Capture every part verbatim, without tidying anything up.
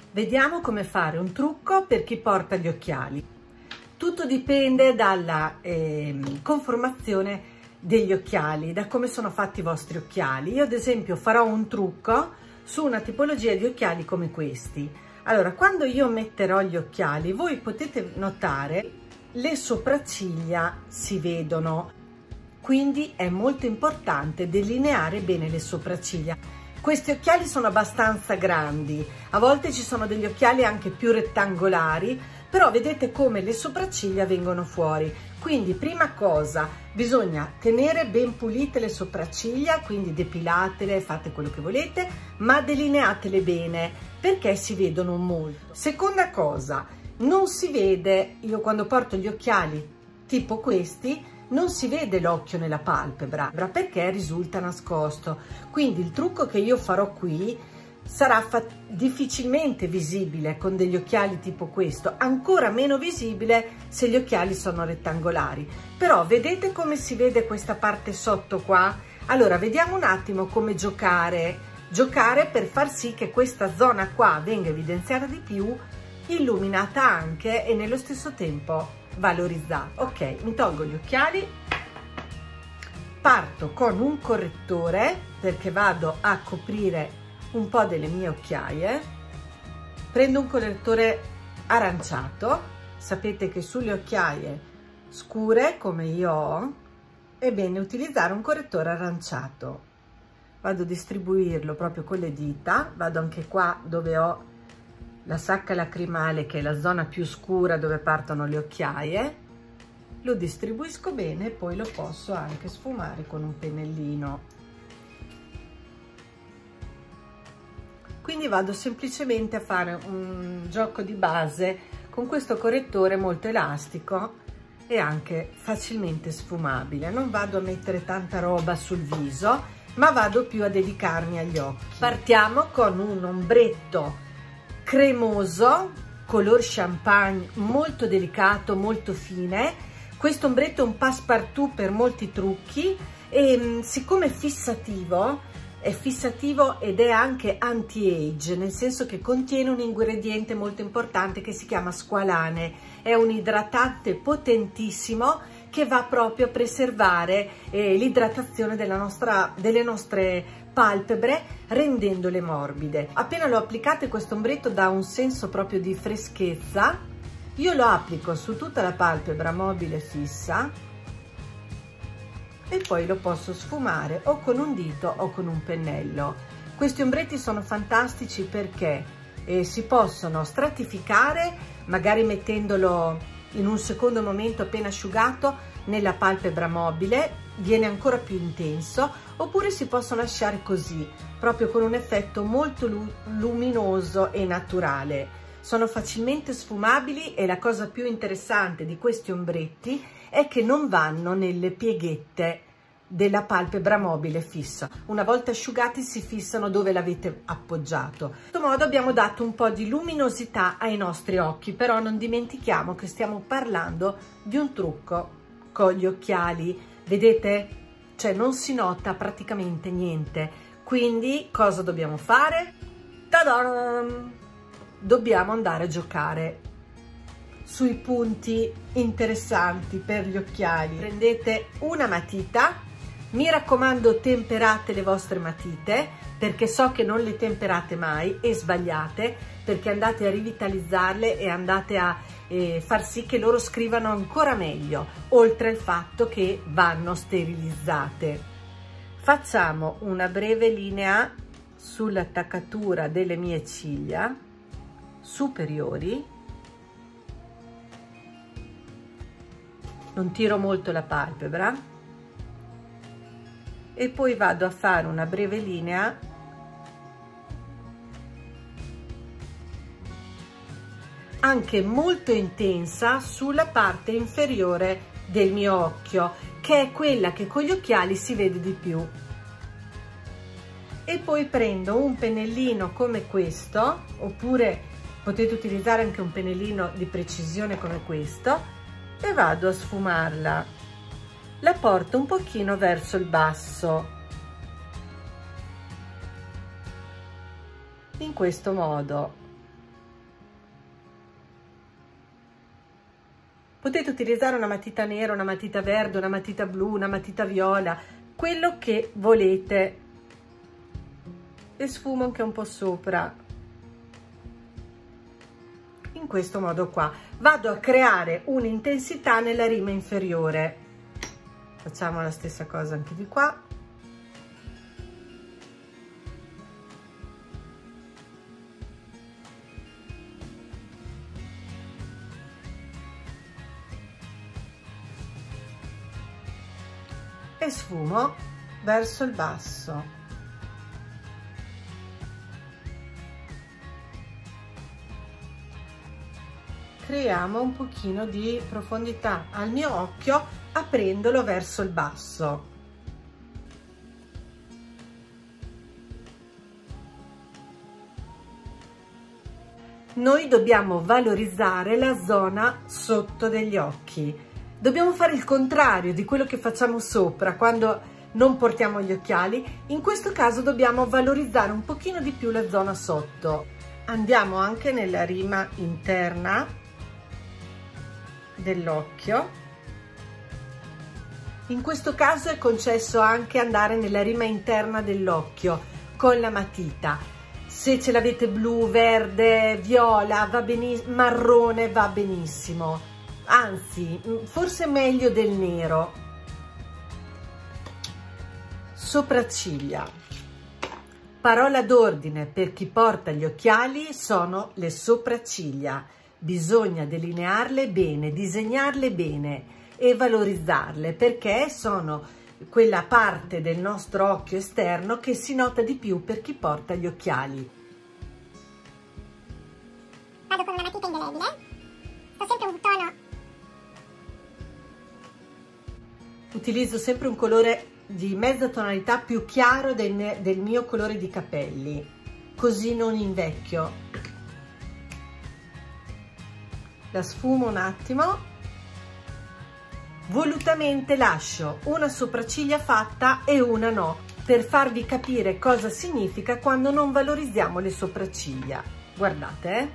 Vediamo come fare un trucco per chi porta gli occhiali. Tutto dipende dalla eh, conformazione degli occhiali, da come sono fatti i vostri occhiali. Io ad esempio farò un trucco su una tipologia di occhiali come questi. Allora, quando io metterò gli occhiali, voi potete notare le sopracciglia si vedono, quindi è molto importante delineare bene le sopracciglia. Questi occhiali sono abbastanza grandi, a volte ci sono degli occhiali anche più rettangolari, però vedete come le sopracciglia vengono fuori. Quindi prima cosa, bisogna tenere ben pulite le sopracciglia, quindi depilatele, fate quello che volete, ma delineatele bene perché si vedono molto. Seconda cosa, non si vede, io quando porto gli occhiali tipo questi, non si vede l'occhio nella palpebra perché risulta nascosto. Quindi il trucco che io farò qui sarà difficilmente visibile con degli occhiali tipo questo, ancora meno visibile se gli occhiali sono rettangolari. Però vedete come si vede questa parte sotto qua? Allora vediamo un attimo come giocare, giocare per far sì che questa zona qua venga evidenziata di più, illuminata anche e nello stesso tempo valorizzata. Ok, mi tolgo gli occhiali, parto con un correttore perché vado a coprire un po' delle mie occhiaie. Prendo un correttore aranciato, sapete che sulle occhiaie scure come io ho è bene utilizzare un correttore aranciato. Vado a distribuirlo proprio con le dita, vado anche qua dove ho la sacca lacrimale, che è la zona più scura dove partono le occhiaie, lo distribuisco bene e poi lo posso anche sfumare con un pennellino. Quindi vado semplicemente a fare un gioco di base con questo correttore molto elastico e anche facilmente sfumabile. Non vado a mettere tanta roba sul viso, ma vado più a dedicarmi agli occhi. Partiamo con un ombretto cremoso, color champagne, molto delicato, molto fine. Questo ombretto è un passepartout per molti trucchi e siccome è fissativo, è fissativo ed è anche anti-age, nel senso che contiene un ingrediente molto importante che si chiama squalane. È un idratante potentissimo che va proprio a preservare eh, l'idratazione della nostra, delle nostre palpebre, rendendole morbide. Appena lo applicate, questo ombretto dà un senso proprio di freschezza. Io lo applico su tutta la palpebra mobile fissa e poi lo posso sfumare o con un dito o con un pennello. Questi ombretti sono fantastici perché eh, si possono stratificare, magari mettendolo in un secondo momento appena asciugato nella palpebra mobile, viene ancora più intenso, oppure si possono lasciare così, proprio con un effetto molto luminoso e naturale. Sono facilmente sfumabili e la cosa più interessante di questi ombretti è che non vanno nelle pieghette della palpebra mobile fissa. Una volta asciugati si fissano dove l'avete appoggiato. In questo modo abbiamo dato un po' di luminosità ai nostri occhi, però non dimentichiamo che stiamo parlando di un trucco con gli occhiali. Vedete? Cioè non si nota praticamente niente. Quindi cosa dobbiamo fare? Ta-da! Dobbiamo andare a giocare sui punti interessanti per gli occhiali. Prendete una matita, mi raccomando temperate le vostre matite perché so che non le temperate mai e sbagliate, perché andate a rivitalizzarle e andate a eh, far sì che loro scrivano ancora meglio, oltre al fatto che vanno sterilizzate. Facciamo una breve linea sull'attaccatura delle mie ciglia superiori, non tiro molto la palpebra e poi vado a fare una breve linea anche molto intensa sulla parte inferiore del mio occhio, che è quella che con gli occhiali si vede di più. E poi prendo un pennellino come questo, oppure potete utilizzare anche un pennellino di precisione come questo, e vado a sfumarla. La porto un pochino verso il basso, in questo modo. Potete utilizzare una matita nera, una matita verde, una matita blu, una matita viola, quello che volete, e sfumo anche un po' sopra, in questo modo qua. Vado a creare un'intensità nella rima inferiore. Facciamo la stessa cosa anche di qua. E sfumo verso il basso. Creiamo un pochino di profondità al mio occhio aprendolo verso il basso. Noi dobbiamo valorizzare la zona sotto degli occhi. Dobbiamo fare il contrario di quello che facciamo sopra quando non portiamo gli occhiali. In questo caso dobbiamo valorizzare un pochino di più la zona sotto. Andiamo anche nella rima interna dell'occhio. In questo caso è concesso anche andare nella rima interna dell'occhio con la matita. Se ce l'avete blu, verde, viola, va benissimo, marrone va benissimo, anzi forse meglio del nero. Sopracciglia. Parola d'ordine per chi porta gli occhiali sono le sopracciglia. Bisogna delinearle bene, disegnarle bene e valorizzarle, perché sono quella parte del nostro occhio esterno che si nota di più per chi porta gli occhiali. Vado con una matita indelebile, sto sempre un tono. Utilizzo sempre un colore di mezza tonalità più chiaro del, del mio colore di capelli, così non invecchio. La sfumo un attimo, volutamente lascio una sopracciglia fatta e una no, per farvi capire cosa significa quando non valorizziamo le sopracciglia. Guardate, eh?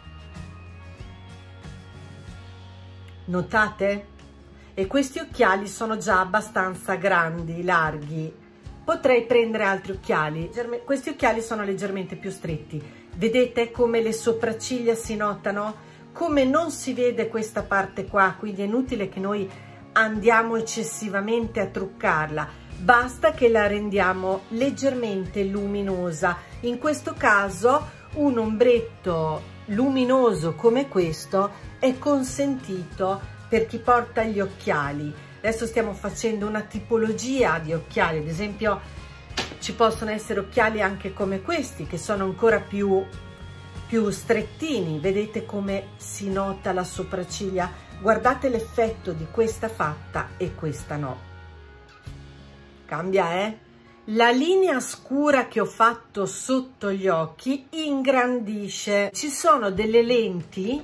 Notate? E questi occhiali sono già abbastanza grandi, larghi. Potrei prendere altri occhiali. Questi occhiali sono leggermente più stretti. Vedete come le sopracciglia si notano? Come non si vede questa parte qua, quindi è inutile che noi andiamo eccessivamente a truccarla, basta che la rendiamo leggermente luminosa. In questo caso un ombretto luminoso come questo è consentito per chi porta gli occhiali. Adesso stiamo facendo una tipologia di occhiali, ad esempio ci possono essere occhiali anche come questi che sono ancora più più strettini. Vedete come si nota la sopracciglia? Guardate l'effetto di questa fatta e questa no. Cambia, eh? La linea scura che ho fatto sotto gli occhi ingrandisce. Ci sono delle lenti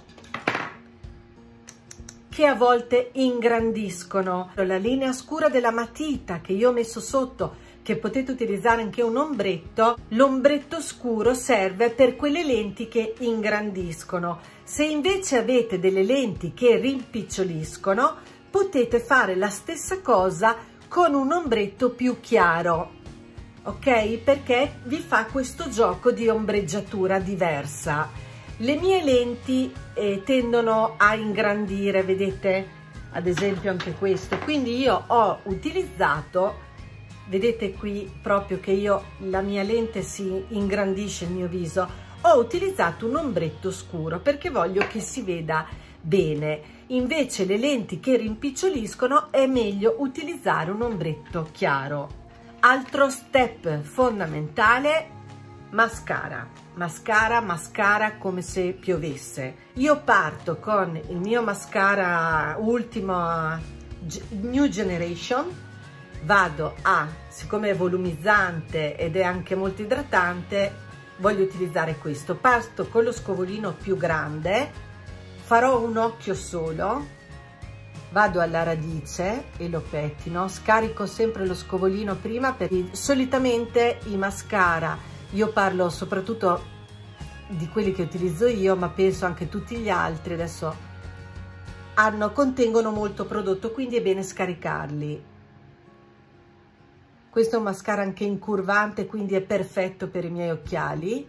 che a volte ingrandiscono. La linea scura della matita che io ho messo sotto, che potete utilizzare anche un ombretto, l'ombretto scuro serve per quelle lenti che ingrandiscono. Se invece avete delle lenti che rimpiccioliscono, potete fare la stessa cosa con un ombretto più chiaro, ok? Perché vi fa questo gioco di ombreggiatura diversa. Le mie lenti eh, tendono a ingrandire, vedete? Ad esempio anche questo, quindi io ho utilizzato, vedete qui proprio che io la mia lente si ingrandisce, il mio viso, ho utilizzato un ombretto scuro perché voglio che si veda bene. Invece le lenti che rimpiccioliscono è meglio utilizzare un ombretto chiaro. Altro step fondamentale, mascara. Mascara, mascara come se piovesse. Io parto con il mio mascara ultimo New Generation. Vado a, siccome è volumizzante ed è anche molto idratante, voglio utilizzare questo. Parto con lo scovolino più grande, farò un occhio solo, vado alla radice e lo pettino, scarico sempre lo scovolino prima, perché solitamente i mascara, io parlo soprattutto di quelli che utilizzo io, ma penso anche tutti gli altri, adesso hanno, contengono molto prodotto, quindi è bene scaricarli. Questo è un mascara anche incurvante, quindi è perfetto per i miei occhiali.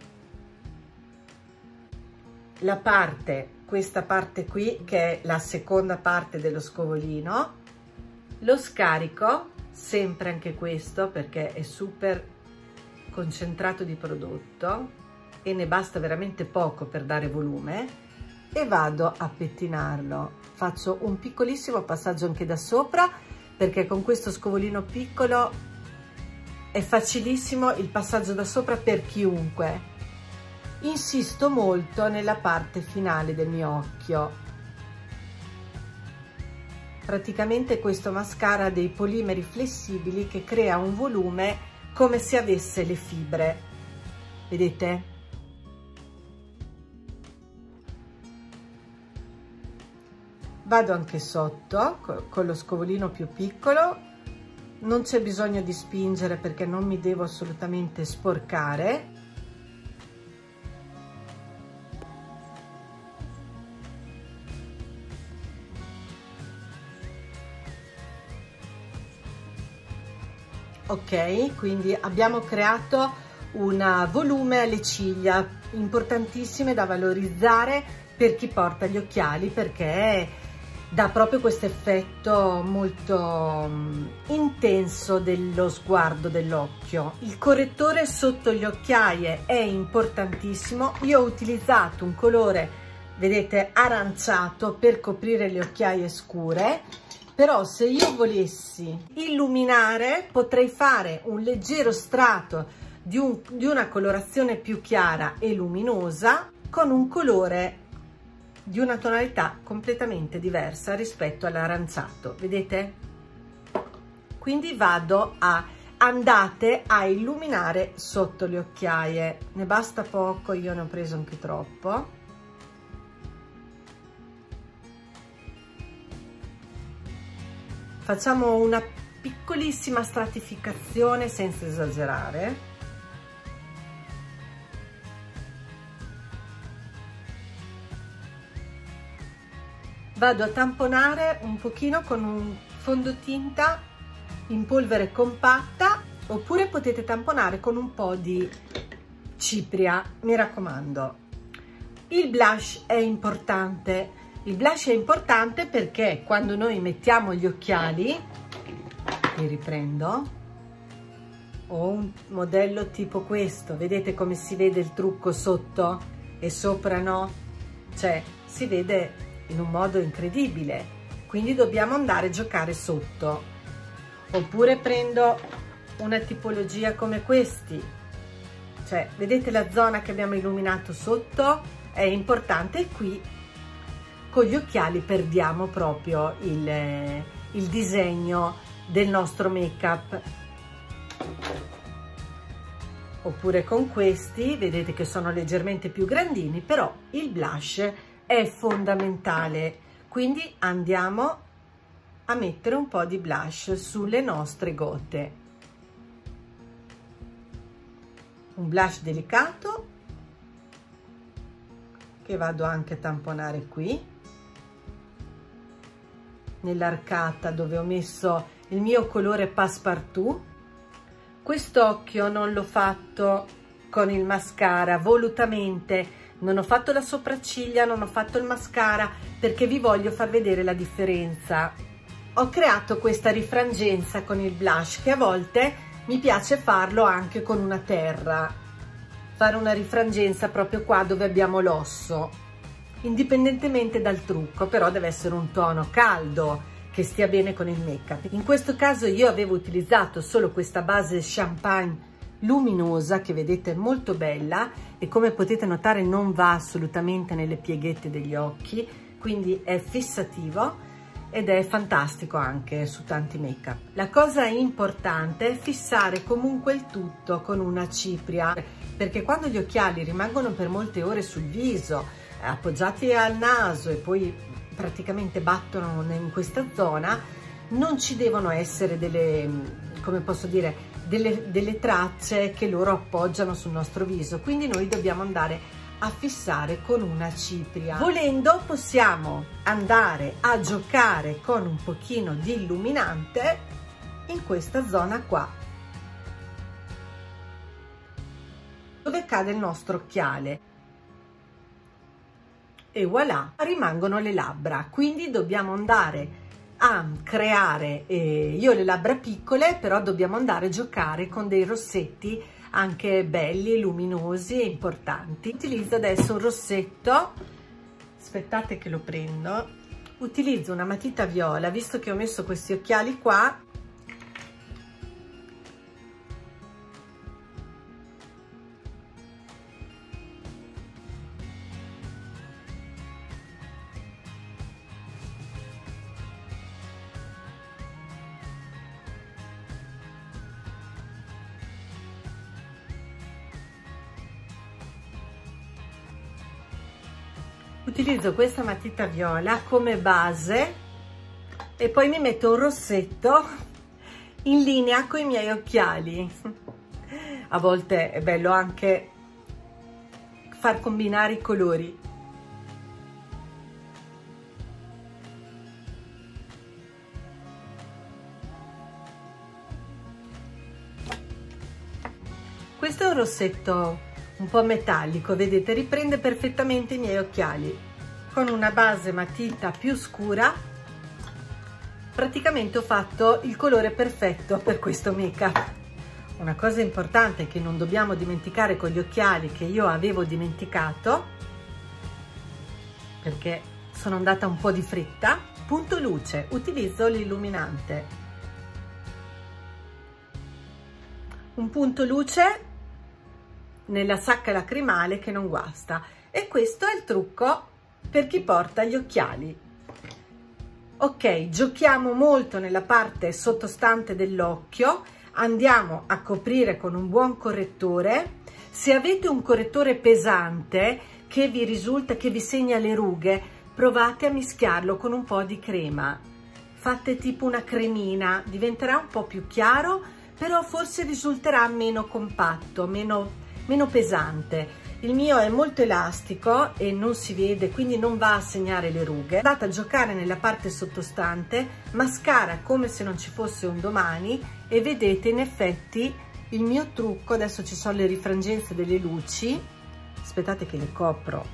La parte, questa parte qui, che è la seconda parte dello scovolino, lo scarico, sempre anche questo, perché è super concentrato di prodotto e ne basta veramente poco per dare volume, e vado a pettinarlo. Faccio un piccolissimo passaggio anche da sopra, perché con questo scovolino piccolo è facilissimo il passaggio da sopra per chiunque. Insisto molto nella parte finale del mio occhio. Praticamente questo mascara ha dei polimeri flessibili che crea un volume come se avesse le fibre. Vedete? Vado anche sotto con lo scovolino più piccolo. Non c'è bisogno di spingere perché non mi devo assolutamente sporcare. Ok, quindi abbiamo creato un volume alle ciglia, importantissime da valorizzare per chi porta gli occhiali, perché dà proprio questo effetto molto um, intenso dello sguardo dell'occhio. Il correttore sotto le occhiaie è importantissimo. Io ho utilizzato un colore, vedete, aranciato per coprire le occhiaie scure, però se io volessi illuminare potrei fare un leggero strato di, un, di una colorazione più chiara e luminosa con un colore di una tonalità completamente diversa rispetto all'aranciato, vedete? Quindi vado a andate a illuminare sotto le occhiaie, ne basta poco, io ne ho preso anche troppo. Facciamo una piccolissima stratificazione senza esagerare. Vado a tamponare un pochino con un fondotinta in polvere compatta, oppure potete tamponare con un po' di cipria, mi raccomando. Il blush è importante, il blush è importante perché quando noi mettiamo gli occhiali, li riprendo, ho un modello tipo questo, vedete come si vede il trucco sotto e sopra no? Cioè si vede in un modo incredibile, quindi dobbiamo andare a giocare sotto. Oppure prendo una tipologia come questi, cioè vedete la zona che abbiamo illuminato sotto è importante, e qui con gli occhiali perdiamo proprio il, il disegno del nostro make up. Oppure con questi, vedete che sono leggermente più grandini, però il blush è fondamentale, quindi andiamo a mettere un po' di blush sulle nostre gote, un blush delicato che vado anche a tamponare qui nell'arcata dove ho messo il mio colore Passepartout. Quest'occhio non l'ho fatto con il mascara volutamente, non ho fatto la sopracciglia, non ho fatto il mascara, perché vi voglio far vedere la differenza. Ho creato questa rifrangenza con il blush, che a volte mi piace farlo anche con una terra, fare una rifrangenza proprio qua dove abbiamo l'osso, indipendentemente dal trucco, però deve essere un tono caldo che stia bene con il make up. In questo caso io avevo utilizzato solo questa base champagne luminosa che vedete molto bella, e come potete notare non va assolutamente nelle pieghette degli occhi, quindi è fissativo ed è fantastico anche su tanti make up. La cosa importante è fissare comunque il tutto con una cipria, perché quando gli occhiali rimangono per molte ore sul viso, appoggiati al naso e poi praticamente battono in questa zona, non ci devono essere delle, come posso dire, delle, delle tracce che loro appoggiano sul nostro viso, quindi noi dobbiamo andare a fissare con una cipria. Volendo possiamo andare a giocare con un pochino di illuminante in questa zona qua, dove cade il nostro occhiale, e voilà, rimangono le labbra. Quindi dobbiamo andare a creare, eh, io ho le labbra piccole, però dobbiamo andare a giocare con dei rossetti anche belli, luminosi e importanti. Utilizzo adesso un rossetto, aspettate che lo prendo, utilizzo una matita viola, visto che ho messo questi occhiali qua. Utilizzo questa matita viola come base e poi mi metto un rossetto in linea con i miei occhiali. A volte è bello anche far combinare i colori. Questo è un rossetto un po' metallico, vedete, riprende perfettamente i miei occhiali. Con una base matita più scura praticamente ho fatto il colore perfetto per questo make up. Una cosa importante che non dobbiamo dimenticare con gli occhiali, che io avevo dimenticato perché sono andata un po' di fretta: punto luce. Utilizzo l'illuminante, un punto luce nella sacca lacrimale che non guasta, e questo è il trucco per chi porta gli occhiali. Ok, giochiamo molto nella parte sottostante dell'occhio, andiamo a coprire con un buon correttore. Se avete un correttore pesante che vi risulta che vi segna le rughe, provate a mischiarlo con un po' di crema, fate tipo una cremina, diventerà un po' più chiaro, però forse risulterà meno compatto, meno meno pesante. Il mio è molto elastico e non si vede, quindi non va a segnare le rughe. Andate a giocare nella parte sottostante, mascara come se non ci fosse un domani, e vedete in effetti il mio trucco. Adesso ci sono le rifrangenze delle luci, aspettate che le copro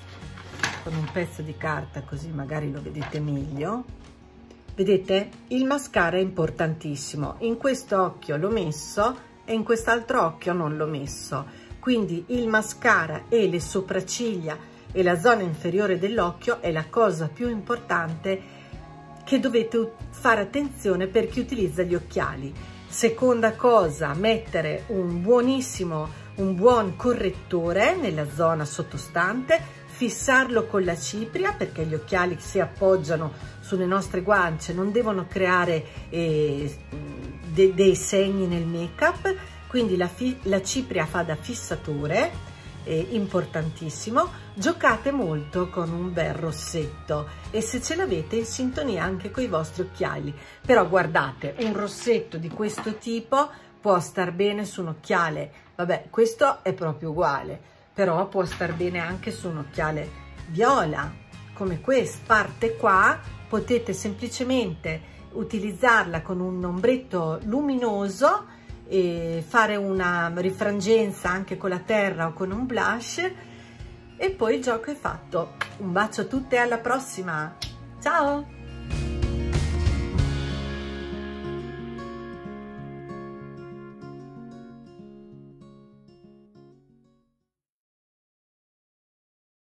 con un pezzo di carta così magari lo vedete meglio. Vedete, il mascara è importantissimo. In questo occhio l'ho messo e in quest'altro occhio non l'ho messo. Quindi il mascara e le sopracciglia e la zona inferiore dell'occhio è la cosa più importante che dovete fare attenzione per chi utilizza gli occhiali. Seconda cosa, mettere un buonissimo, un buon correttore nella zona sottostante, fissarlo con la cipria, perché gli occhiali si appoggiano sulle nostre guance, non devono creare eh, de dei segni nel make-up. Quindi la, la cipria fa da fissatore, eh, importantissimo. Giocate molto con un bel rossetto e se ce l'avete in sintonia anche con i vostri occhiali. Però guardate, un rossetto di questo tipo può star bene su un occhiale, vabbè, questo è proprio uguale, però può star bene anche su un occhiale viola, come questa parte qua. Potete semplicemente utilizzarla con un ombretto luminoso e fare una rifrangenza anche con la terra o con un blush, e poi il gioco è fatto. Un bacio a tutte e alla prossima, ciao!